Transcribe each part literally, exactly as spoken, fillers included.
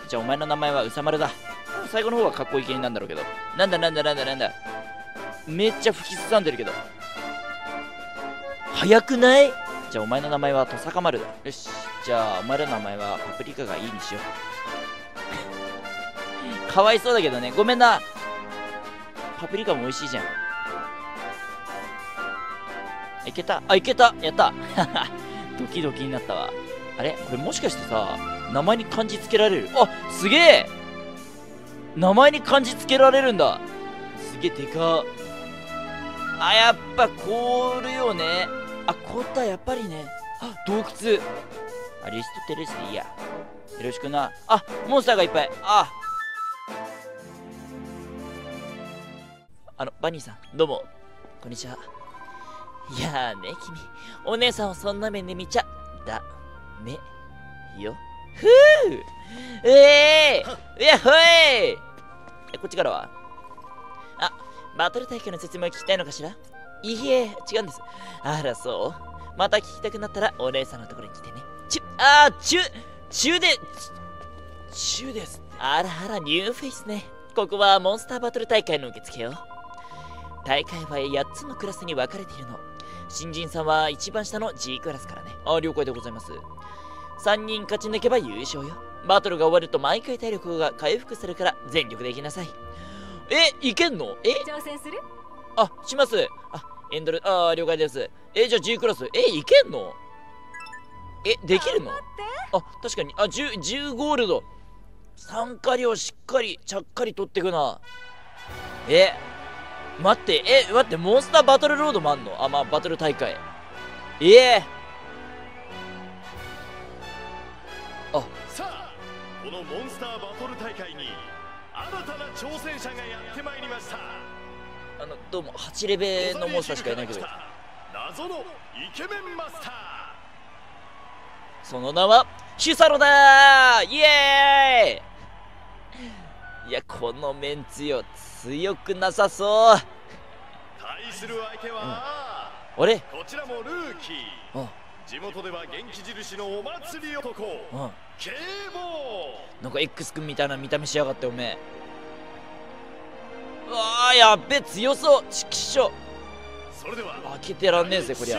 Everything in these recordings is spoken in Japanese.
じゃあお前の名前はうさまるだ。最後の方はかっこいい系なんだろうけど。なんだなんだなんだなんだ。めっちゃ吹きすさんでるけど。早くない？じゃあお前の名前はトサカマルだ。よし。じゃあお前らの名前はパプリカがいいにしよう。かわいそうだけどね。ごめんな。パプリカも美味しいじゃん。いけた。あ、いけた。やった。ドキドキになったわ。あれこれもしかしてさ、名前に漢字つけられる？あ、すげえ！名前に漢字つけられるんだ。すげえでか。あ、やっぱ凍るよね。あ、凍った、やっぱりね。あ、洞窟。アリストテレスでいいや。よろしくな。あ、モンスターがいっぱい。ああの、バニーさん、どうも。こんにちは。いやーね、君。お姉さんをそんな目で見ちゃ、だ、め、よ。ふぅえーいや、ほいえ、こっちからはあ、バトル大会の説明を聞きたいのかしら？いいえ、違うんです。あら、そうまた聞きたくなったら、お姉さんのところに来てね。ちゅ、あー、ちゅ、ちゅで、ちゅです。あらあら、ニューフェイスね。ここはモンスターバトル大会の受付よ。大会はやっつのクラスに分かれているの。新人さんは一番下の G クラスからね。あ、了解でございます。さんにん勝ち抜けば優勝よ。バトルが終わると毎回体力が回復するから全力でいきなさい。え、いけんの？え？ 挑戦する？ あ、します。あ、エンドル、あー、了解です。え、じゃあ G クラス、え、いけんの？え、できるの？あ、確かに。あ、じゅう、じゅうゴールド。参加料しっかり、ちゃっかり取ってくな。え、待って、え、待って、モンスターバトルロードもあんの？あ、まあ、バトル大会。ええー、あ、 さあ、このモンスターバトル大会に新たな挑戦者がやってまいりました。 あの、どうも、はちレベのモンスターしかいないけど。 謎のイケメンマスター。 その名は、ヒュサロだー！イエーイ！いや、このメンツよ、強くなさそう。 対する相手は、 うん、あれこちらもルーキー。あ、地元では元気印のお祭り男。うん、警棒。 なんか X 君みたいな見た目しやがっておめえ。うわー、やっべ、強そう。ちきしょ。 それでは開けてらんねえぜこりゃ。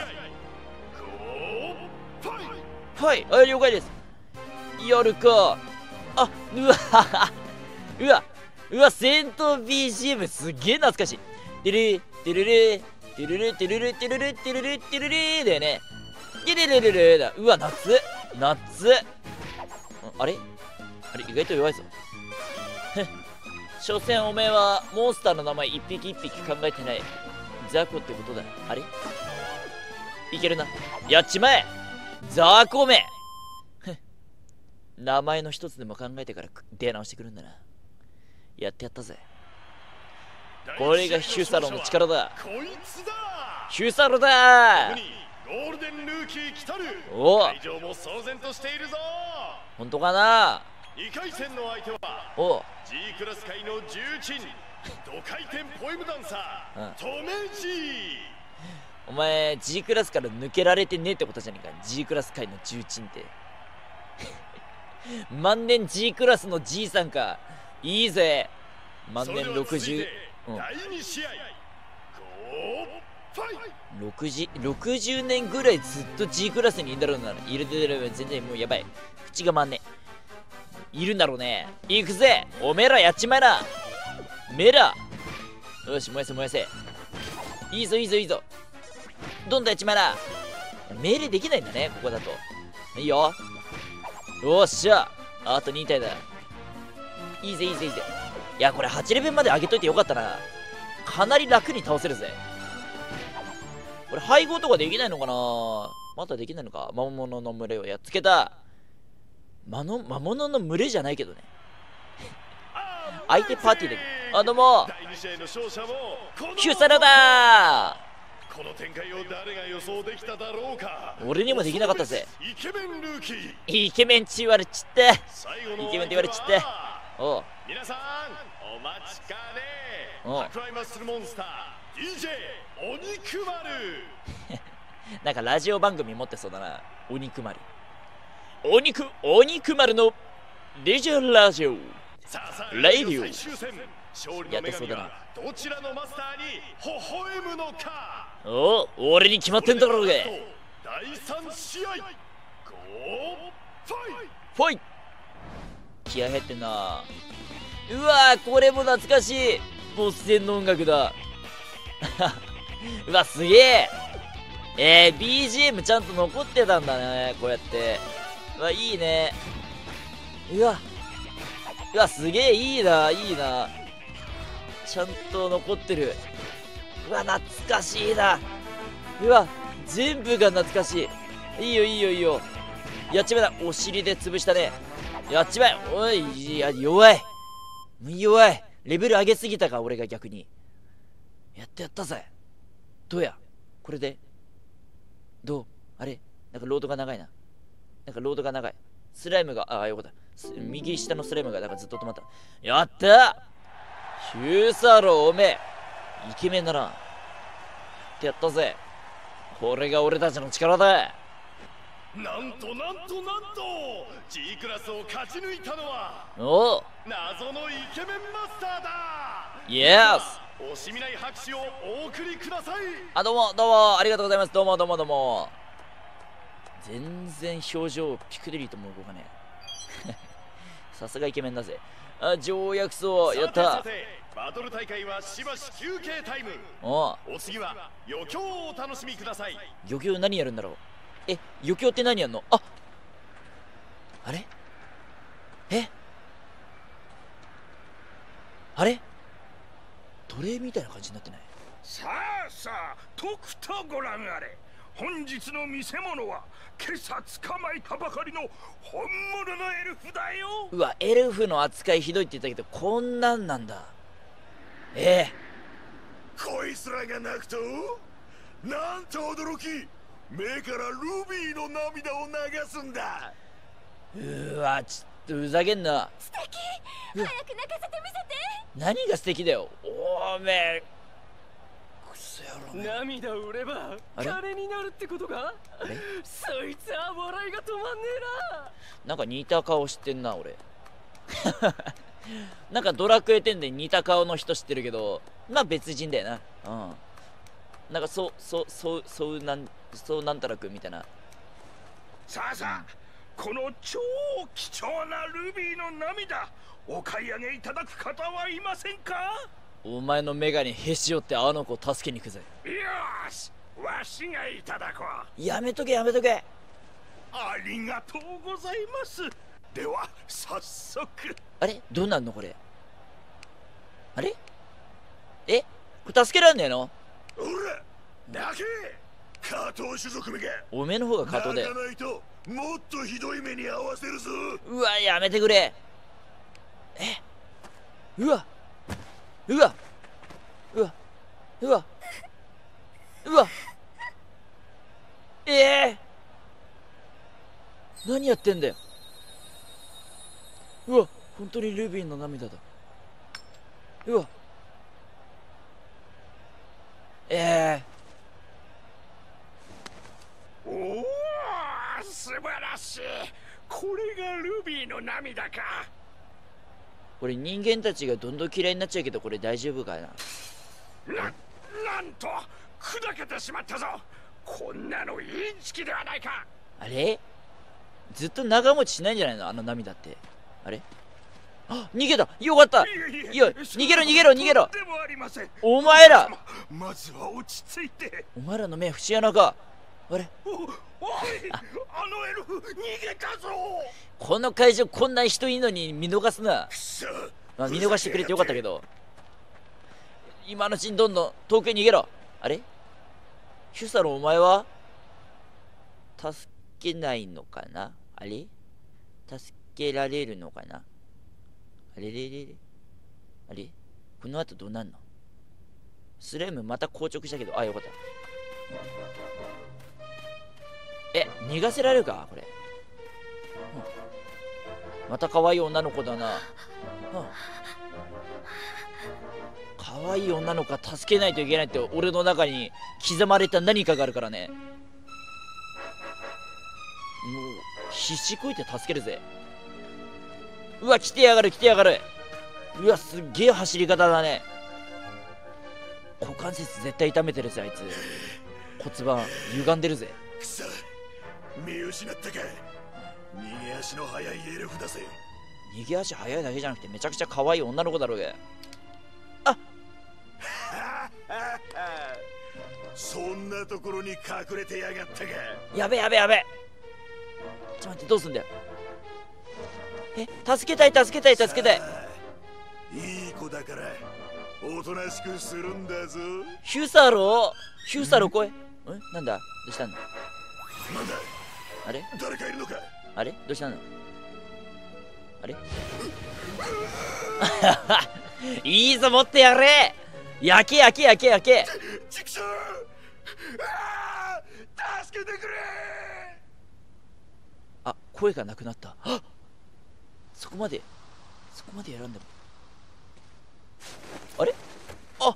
はい、あ、了解です。やるか。あ、うわうわうわ、戦闘 ビージーエム すっげえ懐かしい。てるてるるてるるてるるてるるてるるてるるだよね。てるるるるだ。うわ、夏夏。あれあれ、意外と弱いぞ。所詮おめえはモンスターの名前一匹一匹考えてないザコってことだ。あれいけるな。やっちまえザコめ。名前の一つでも考えてから出直してくるんだな。やってやったぜ。これがヒュサロの力だ。ヒュサロだ。 ゴールデンルーキー来たる。 おお、 会場も騒然としているぞ。 本当かな。 にかい戦の相手はお G クラス界の重鎮、ド回転ポエムダンサー、トメジー。 お前 G クラスから抜けられてねえってことじゃねえか。 G クラス界の重鎮って万年 G クラスの G さんか。いいぜ。万年ろくじゅう、うん、 だいに試合、 ろくじゅう、ろくじゅうねんぐらいずっと G クラスにいるんだろうな。いるでる全然もうやばい。口が回んねえ。いるんだろうね。行くぜおめえら、やっちまえなめら。よし、燃やせ燃やせ。いいぞいいぞいいぞ、どんどんやっちまえな。命令できないんだね、ここだと。いいよ。よっしゃ、あとに体だ。いいぜいいぜいいぜ。いや、これはちレベルまで上げといてよかったな。かなり楽に倒せるぜ。これ配合とかできないのかな。まだできないのか。魔物の群れをやっつけた。魔の魔物の群れじゃないけどね。相手パーティーで。あ、どうもヒュサロだー。 この展開を誰が予想できただろうか。 俺にもできなかったぜ。 イケメンルーキー。 イケメンち言われちってイケメンって言われちって。おう、 皆さんお待ちかね。クライマッスルモンスター ディージェー お肉丸。 なんかラジオ番組持ってそうだな。お肉丸、お肉お肉丸のディージェー ラジオさあさあレイディオ最終戦勝利の女神はどちらのマスターに微笑むのか。 お俺に決まってんだろうが。 第三試合ゴーファイフォイ気合入ってんな。うわーこれも懐かしいボス戦の音楽だうわすげえ。えー、ビージーエム ちゃんと残ってたんだねこうやって。うわいいね。うわうわすげえいいないいな。ちゃんと残ってる。うわ懐かしいな。うわ全部が懐かしい。いいよいいよいいよ。やっちまえだ。お尻で潰したね。やっちまえ。おいいや弱い弱い。レベル上げすぎたか俺が逆に。やってやったぜ。どうやこれでどうあれなんかロードが長いな。なんかロードが長い。スライムがああよかった。右下のスライムがなんかずっと止まった。やったヒューサローおめえイケメンだな。やってやったぜ。これが俺たちの力だ。 なんとなんとなんと G クラスを勝ち抜いたのはお謎のイケメンマスターだ。 イエス惜しみない拍手をお送りください。 あどうもどうもありがとうございます。どうもどうもどうも。全然表情ピクデリーとも動かねえさすがイケメンだぜ。あ条約層やった。 さてさてバトル大会はしばし休憩タイム。 おお次は余興をお楽しみください。 漁協何やるんだろう。え漁協って何やんの。ああれえあれ奴隷みたいな感じになってない。 さあさあとくとご覧あれ。本日の見せ物は今朝捕まえたばかりの本物のエルフだよ。 うわエルフの扱いひどいって言ったけどこんなんなんだ。ええこいつらが泣くとなんと驚き目からルビーの涙を流すんだ。 うわちょっとふざけんな。 素敵早く泣かせてみせて。 何が素敵だよおめえクソ野郎。 涙を売れば金になるってことか。そいつは笑いが止まんねえな。 なんか似た顔してんな俺なんかドラクエテンで似た顔の人知ってるけどまあ別人だよな。うんなんかそうそうそうそうなんそうなんたらくんみたいな。 さあさあこの超貴重なルビーの涙お買い上げいただく方はいませんか。 お前のメガネへし折ってあの子助けに行くぜ。 よーしわしがいただこう。 やめとけやめとけ。 ありがとうございます。では早速。 あれどうなんのこれ。あれえこれ助けらんねえの。 おら泣け加藤種族めが。 おめえの方が加藤だよ。 泣かないともっとひどい目に遭わせるぞ。 うわやめてくれ。えうわうわうわうわうわええー、何やってんだよ。うわ本当にルビーの涙だ。うわええー、おお素晴らしい。これがルビーの涙か。 これ人間たちがどんどん嫌いになっちゃうけどこれ大丈夫かな。 な、なんと砕けてしまったぞ。こんなのインチキではないか。 あれずっと長持ちしないんじゃないのあの涙って。あれあ逃げたよかった。いや逃げろ逃げろ逃げろ。 でもありません。 お前らまずは落ち着いて。 お前らの目節穴か。あれおおいあのエルフ逃げたぞ。 この会場こんな人いいのに見逃すな。まあ見逃してくれてよかったけど今のうちにどんどん遠くへ逃げろ。あれヒュサロお前は助けないのかな。あれ助けられるのかな。あれれれれあれこの後どうなんの。スライムまた硬直したけどあよかった。え逃がせられるかこれ、うん、また可愛い女の子だな、うん、可愛い女の子は助けないといけないって俺の中に刻まれた何かがあるからね。もう必死こいて助けるぜ。 うわ、来てやがる来てやがる。うわ、すっげえ走り方だね。股関節絶対痛めてるぜ、あいつ。骨盤歪んでるぜ。 くそ、見失ったか。逃げ足の速いエルフだぜ。 逃げ足速いだけじゃなくてめちゃくちゃ可愛い女の子だろうが。あそんなところに隠れてやがったか。 やべやべやべ。ちょっと待って、どうすんだよ。え、助けたい助けたい助けたい。 いい子だからおとなしくするんだぞ。 ヒュサローヒュサロー来い。んなんだ、どうしたんだ。 なんだ、 あれ誰かいるのか。 あれどうしたの。あれいいぞ、持ってやれ。焼け焼け焼け焼け。 チクショー、助けてくれ。 あ、声がなくなった。あ、そこまでそこまでやらんでも。あれ、あ、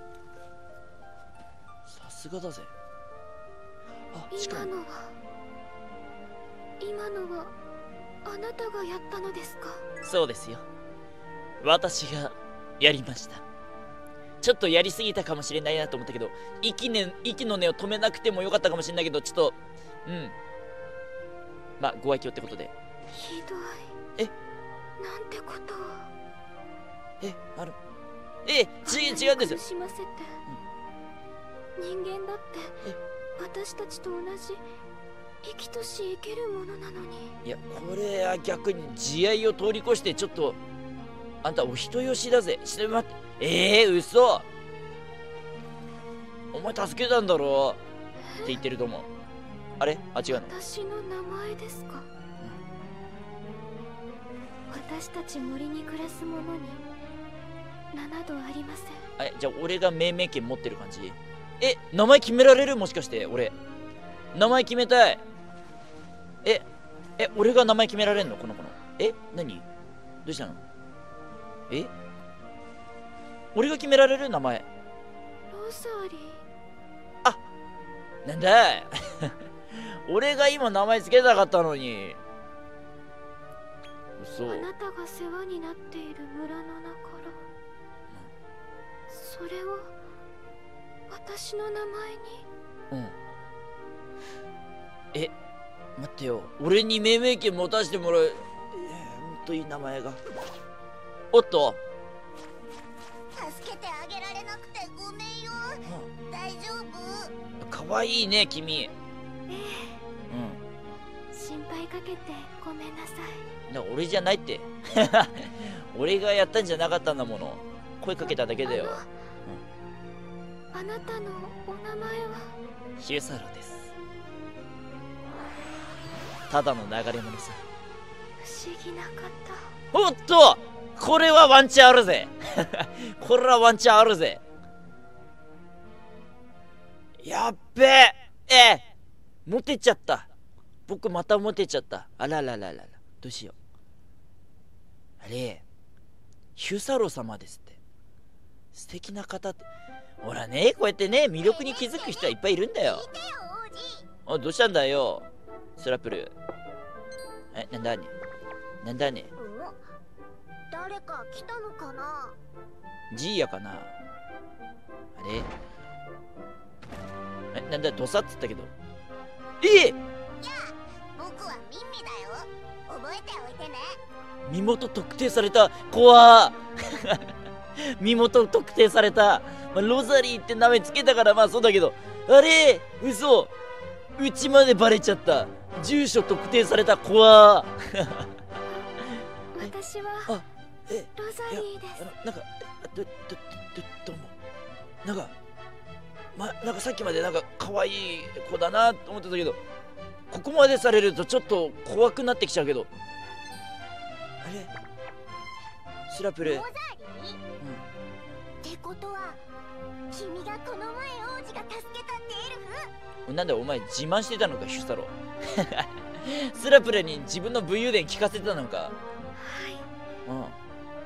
さすがだぜ。あ、しかも今のは今のはあなたがやったのですか。 そうですよ、私がやりました。ちょっとやりすぎたかもしれないなと思ったけど、息ね、息の根を止めなくてもよかったかもしれないけど、ちょっとうんまあご愛嬌ってことで。 ひどい。 え、 なんてことを。 え、あるえ、ち違うんですよ。 苦しませて、人間だって私たちと同じ生きとし生けるものなのに。 いや、これは逆に慈愛を通り越して、ちょっとあんたお人よしだぜ。ちょっと待って、えー、嘘。お前助けたんだろって言ってると思う。あれ、あ、違うの。 私の名前ですか。私たち森に暮らす者にななどありません。 あれ、じゃあ俺が命名権持ってる感じ。え、名前決められる。もしかして俺名前決めたい。ええ、俺が名前決められんの、この子の。え、何、どうしたの。え、俺が決められる名前。 ロサリー。 あ、なんだい俺が今名前つけたかったのに。嘘。 あなたが世話になっている村の中からそれを私の名前に。 うん。え、待ってよ、俺に命名権持たせてもらう。えー、ほんといい名前が。おっと、 助けてあげられなくてごめんよ。大丈夫？ かわいいね君。 ええ、うん、心配かけてごめんなさい。 だから俺じゃないって俺がやったんじゃなかったんだもの。声かけただけだよ。 あの、うん、あなたのお名前は？ ヒュサロです。ただの流れ物さ。 不思議な方。 おっと、これはワンチャンあるぜこれはワンチャンあるぜ。やっべえ、えモテちゃった。僕またモテちゃった。あららららら、どうしよう。あれ、ヒュサロ様ですって。素敵な方って。ほらね、こうやってね、魅力に気づく人はいっぱいいるんだよ。あ、どうしたんだよスラップル。え、なんだね、なんだね。 誰か来たのかな。 ジーヤかな。あれ、え、なんだ、ドサっつったけど。ええ、 いや、僕はミンミだよ。覚えておいてね。 身元特定された。怖身元特定された。まあ、ロザリーって名前つけたからまあそうだけど、あれ嘘、うちまでバレちゃった。住所特定された。怖私はあ、え、 ロザリーです。 あのなんかどどどどうもなんかまなんかさっきまでなんか可愛い子だなと思ってたけど、ここまでされるとちょっと怖くなってきちゃうけど。あれ、スラプル。 ロザリー、うん、ってことは君がこの前王子が助けたってエルフ？ なんだお前自慢してたのかヒュサロスラプルに自分の武勇伝聞かせてたのか。 はい、 うん、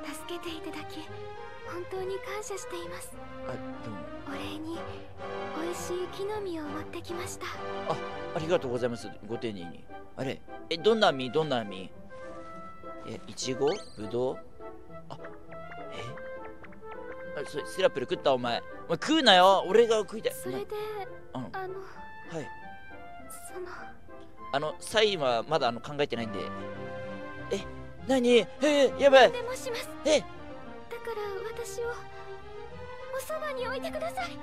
助けていただき本当に感謝しています。 あ、どうも。 お礼に美味しい木の実を持ってきました。 あ、ありがとうございます。ご丁寧に。あれ、え、どんな実どんな実？ え、いちごぶどう、あ、えあ、それシラップル食ったお前。お前食うなよ、俺が食いたい。 それで、 うん、 あの、 はい。 そのあの、サインはまだあの考えてないんで。え、なに、えー、やばい。 でもします。 え、 だから私をおそばに置いてください。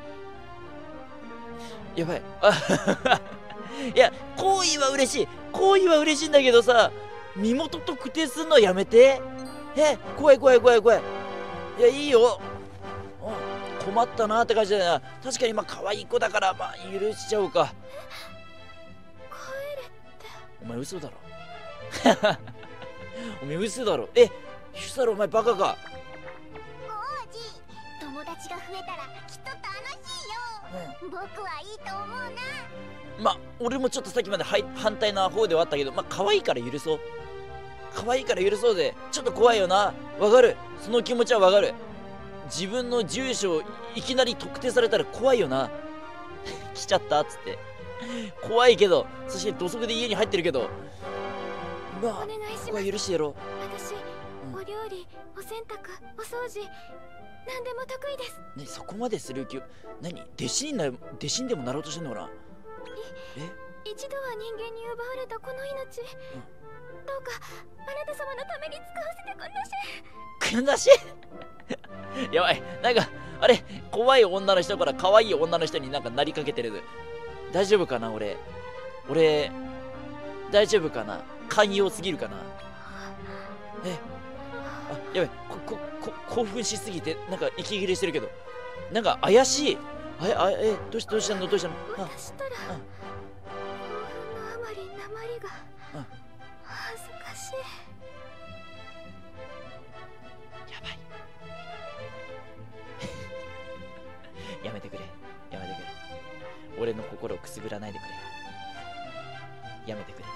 やばい。あいや、好意は嬉しい。好意は嬉しいんだけどさ、身元特定すんのやめて。え、怖い怖い怖い怖い。いや、いいよ。うん、困ったなって感じだな。確かにまあ可愛い子だから、まあ許しちゃおうか。 帰れって。 お前嘘だろ。お前嘘だろ。え、ヒュサロお前バカか。 王子、友達が増えたらきっと楽しいよ、うん、僕はいいと思うな。 まあ俺もちょっとさっきまではい反対な方ではあったけど、まあ可愛いから許そう。可愛いから許そうぜ。ちょっと怖いよな。わかる、その気持ちはわかる。自分の住所をいきなり特定されたら怖いよな。来ちゃったっつって怖いけど、そして土足で家に入ってるけど、まあここは許してやろう。 私、うん、お料理、お洗濯、お掃除、何でも得意です。 ね、そこまでする気、何、弟子になる、弟子にでもなろうとしてんのかな。 え、一度は人間に奪われたこの命、うん、どうかあなた様のために使わせてくんなし。 くんなしやばい、なんかあれ、怖い女の人から可愛い女の人になんかなりかけてる。大丈夫かな、俺俺大丈夫かな、寛容すぎるかな。え、あ、やばい、こここ興奮しすぎてなんか息切れしてるけど、なんか怪しい。あえ、あえ、どうしたどうしたのどうしたの。 私ったら興奮のあまり鉛が恥ずかしい。 やばいやめてくれ、やめてくれ。俺の心をくすぐらないでくれ。やめてくれ。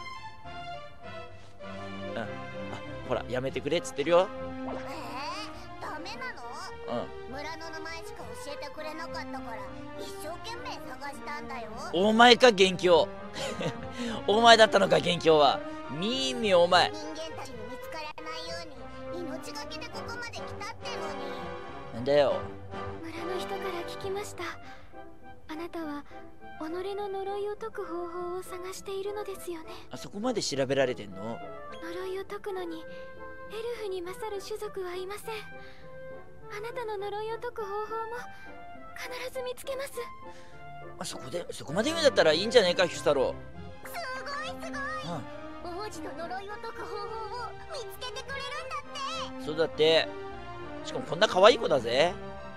うん、あ、ほら、やめてくれっつってるよ。 えー、ダメなの？うん、村の名前しか教えてくれなかったから一生懸命探したんだよ。 お前か元凶お前だったのか元凶は。みーみお前、 人間たちに見つからないように命がけでここまで来たってのに。 なんだよ。 村の人から聞きました。あなたは己の呪いを解く方法を探しているのですよね。 あそこまで調べられてんの。 呪いを解くのにエルフに勝る種族はいません。あなたの呪いを解く方法も必ず見つけます。 あ、そこでそこまで言うんだったらいいんじゃねえか、ヒュサロ。 すごいすごい、うん、王子の呪いを解く方法を見つけてくれるんだって。 そうだって。しかもこんな可愛い子だぜ。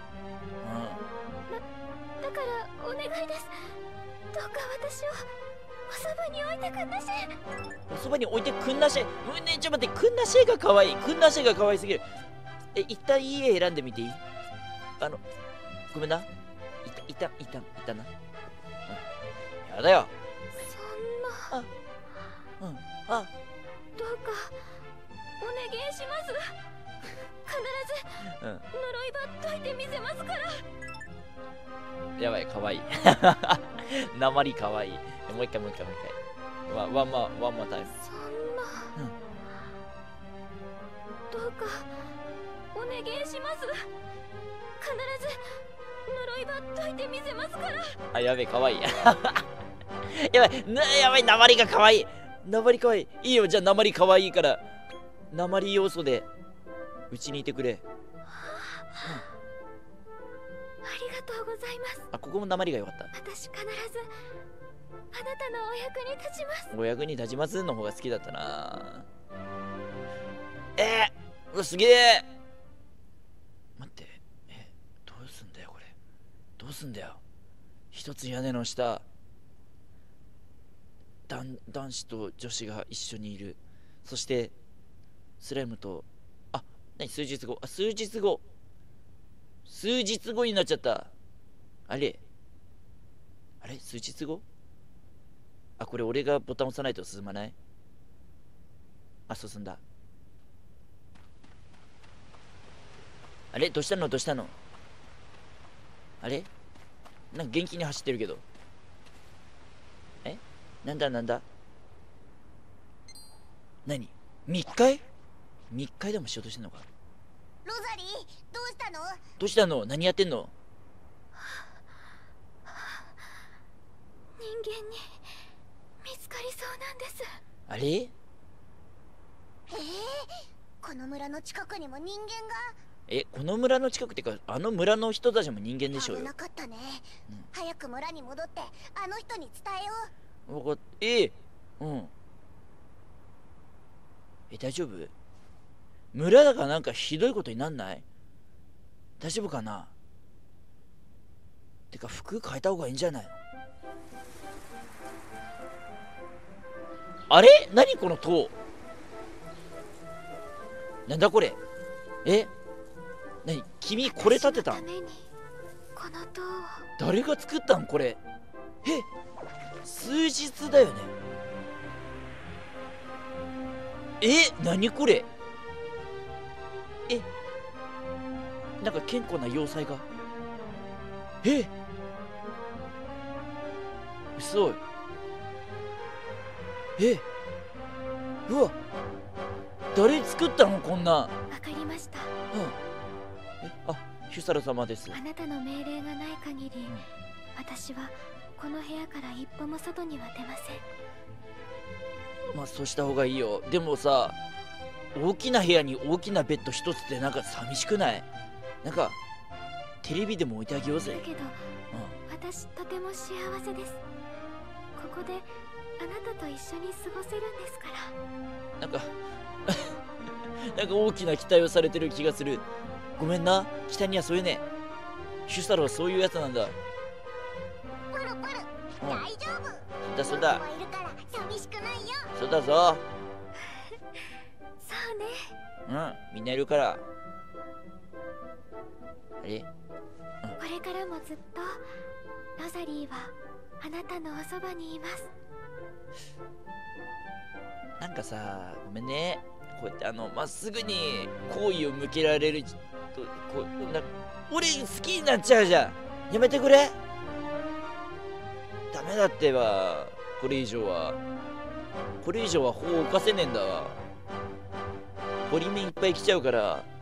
うん、だからお願いです。どうか私をおそばに置いてくんなし。 おそばに置いてくんなし。うん、ね、ちょっと待って、くんなしが可愛い。くんなしが可愛すぎる。え、一旦いい絵選んでみていい？あの、ごめんな。いた、いた、いた、いたな。うん。やだよ。 そんな。 あ、うん、あ。 どうか、お願いします。必ず、うん、呪いば解いてみせますから。 やばい、かわいい。なまりかわいい。もう一回もう一回もう一回。ワンワンマワンマタイム。 そんな、うん、どうかお願いします。必ず呪いば解いてみせますから。 あ、やべえ、かわいい。やばい、な、やばい、なまりがかわいい。なまりかわいい。いいよ、じゃあなまりかわいいから、なまり要素でうちにいてくれ。うん、 ありがとうございます。 あ、ここもなまりがよかった。 私必ずあなたのお役に立ちます。 お役に立ちますの方が好きだったな。えー、うわ、すげえ。待って、え、どうすんだよこれ。どうすんだよ。一つ屋根の下、男男子と女子が一緒にいる。そしてスライムと、あ、何、数日後、あ、数日後数日後になっちゃった。あれあれ数日後。あ、これ俺がボタン押さないと進まない。あ、進んだ。あれどうしたのどうしたの。あれなんか元気に走ってるけど。え、なんだなんだ。何、密会？ 密会でもしようとしてんのか。 ロザリー、どうしたの？ どうしたの？何やってんの？ 人間に見つかりそうなんです。 あれ？ ええー、この村の近くにも人間が。 え、この村の近くってか、あの村の人たちも人間でしょうよ。 危なかったね、うん、早く村に戻ってあの人に伝えよう。 分かった。えー、うんえ、大丈夫？村だからなんかひどいことになんない？大丈夫かな？てか服変えた方がいいんじゃないの？あれ？何この塔？なんだこれ？え？何？君これ建てたん？誰が作ったんこれ？え？数日だよね。え？何これ？え？なんか健康な要塞が。え？嘘。え？うわ、誰作ったのこんなん。 わかりました。 うん。え、あ、ヒュサル様です。 あなたの命令がない限り、うん、私はこの部屋から一歩も外には出ません。 まあそうした方がいいよ。でもさ、大きな部屋に大きなベッド一つってなんか寂しくない？なんかテレビでも置いてあげようぜ。 だけど、うん、私とても幸せです。ここであなたと一緒に過ごせるんですから。 なんかなんか大きな期待をされてる気がする。ごめんな、北にはそういうね。シュサロはそういうやつなんだ。 プルプル、うん、大丈夫。 そうだそうだ。 いるから寂しくないよ。 そうだぞ。 そうね。 うん、みんないるから。あれ、うん、 これからもずっとロザリーはあなたのおそばにいます。 なんかさ、ごめんね。こうやってあのまっすぐに好意を向けられると、こうな俺好きになっちゃうじゃん。やめてくれ。ダメだってば。これ以上はこれ以上は法を犯せねえんだわ。堀目いっぱい来ちゃうから。